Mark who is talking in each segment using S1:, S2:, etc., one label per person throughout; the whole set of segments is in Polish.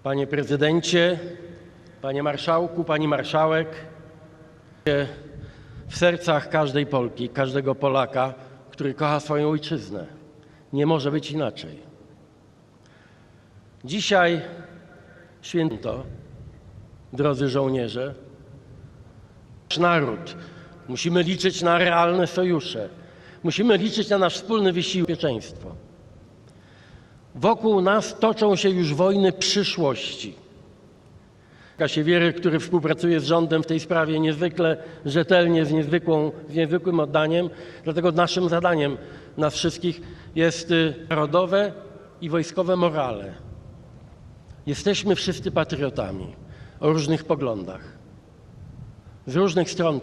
S1: Panie prezydencie, panie marszałku, pani marszałek, w sercach każdej Polki, każdego Polaka, który kocha swoją ojczyznę. Nie może być inaczej. Dzisiaj święto, drodzy żołnierze, nasz naród. Musimy liczyć na realne sojusze. Musimy liczyć na nasz wspólny wysiłek i bezpieczeństwo. Wokół nas toczą się już wojny przyszłości. Kasiewiry, który współpracuje z rządem w tej sprawie niezwykle rzetelnie, z niezwykłym oddaniem. Dlatego naszym zadaniem, nas wszystkich, jest narodowe i wojskowe morale. Jesteśmy wszyscy patriotami o różnych poglądach, z różnych stron.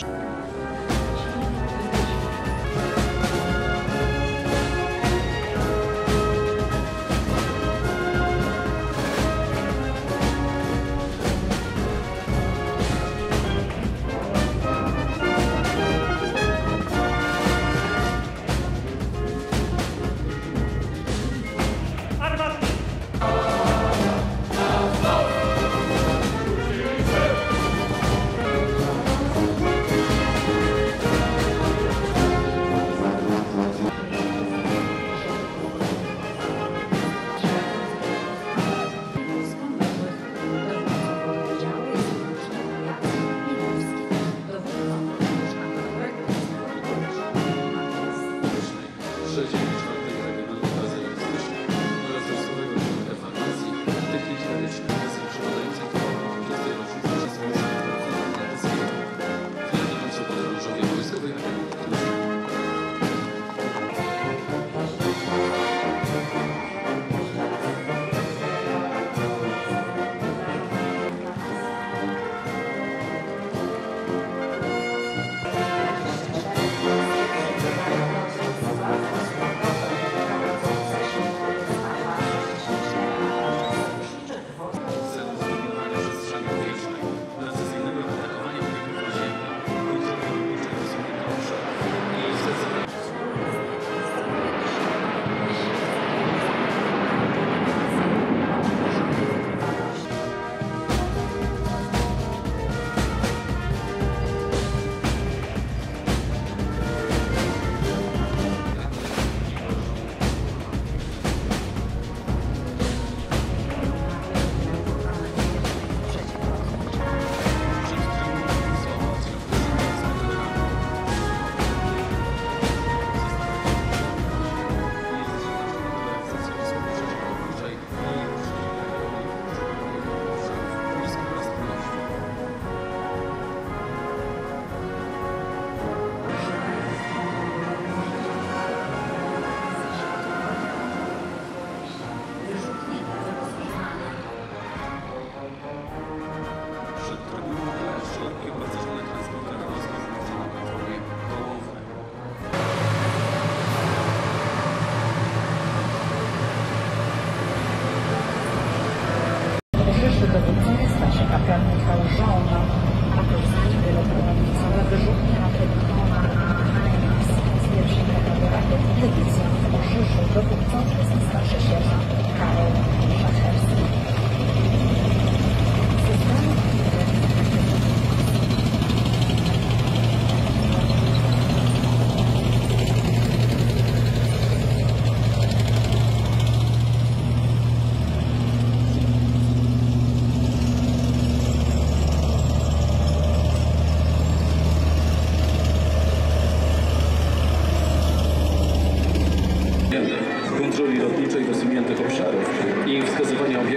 S2: Kapitan Michał Żona, Rakiewski, wieloprowadnicowe wyrzutnie rakietowe HIMARS z pierwszego rakiet dywizją w Orzyszu, dowódcą jest starszy sierżant Karol Szacherski.
S3: kontroli lotniczej w rozwiniętych obszarów i wskazywania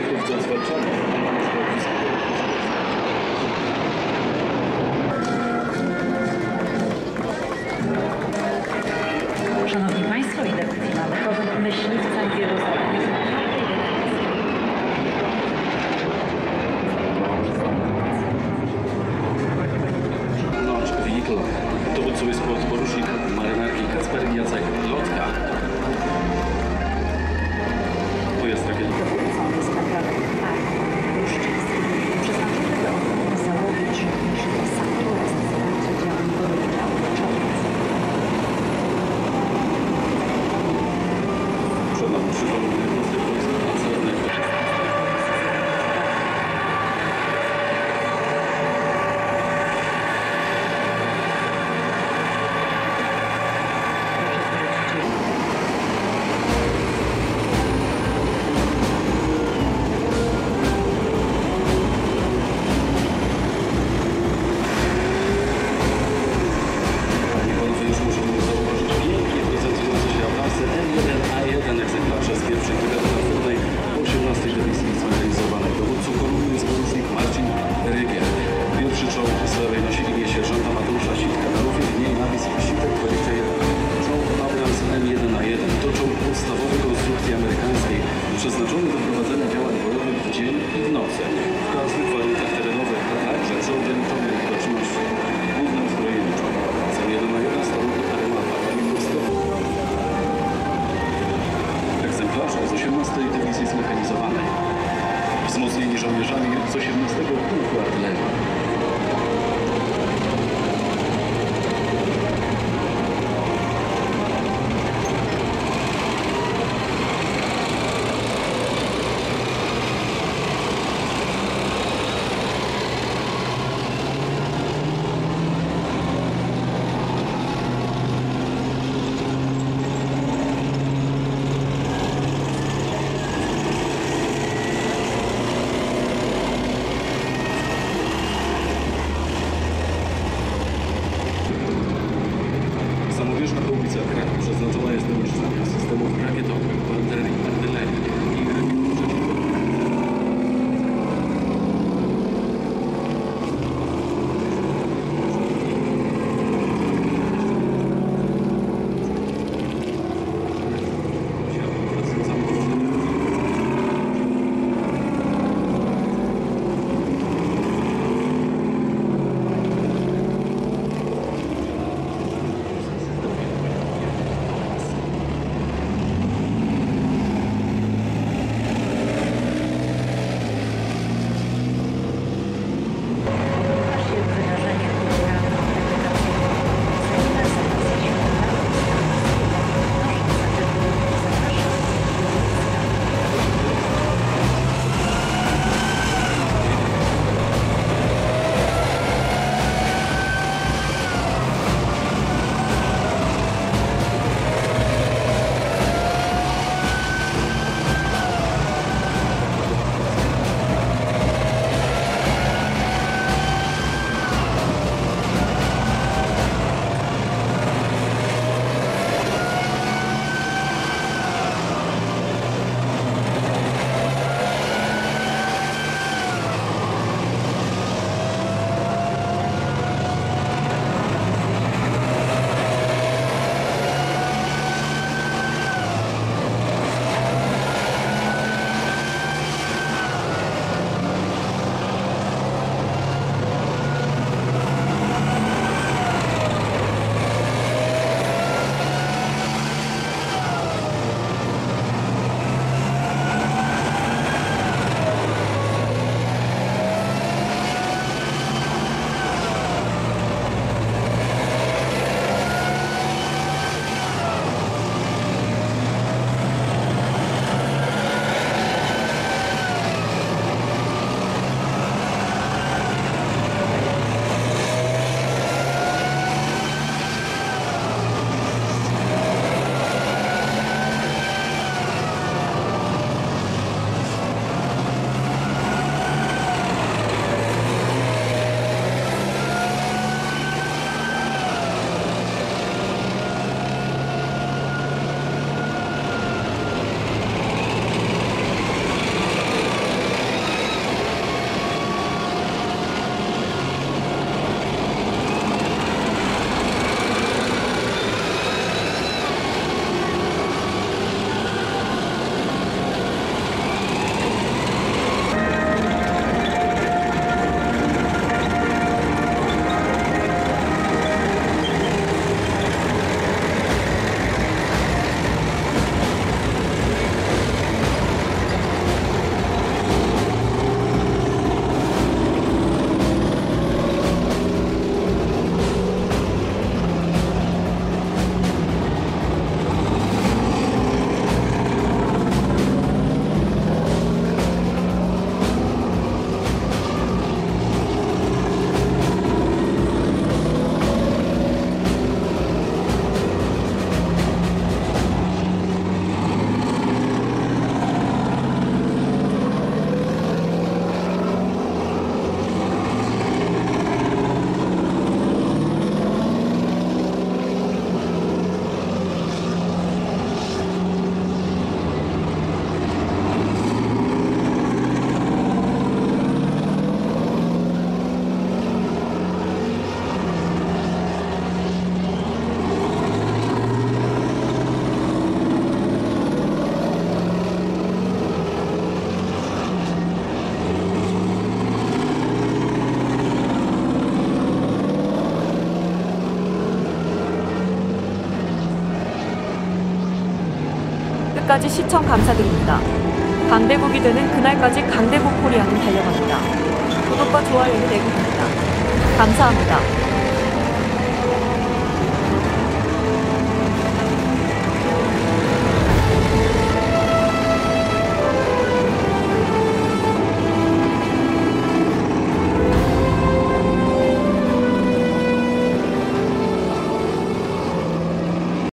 S3: 끝까지 시청 감사드립니다. 강대국이 되는 그날까지 강대국 코리아는 달려갑니다. 구독과 좋아요는 애국입니다. 감사합니다.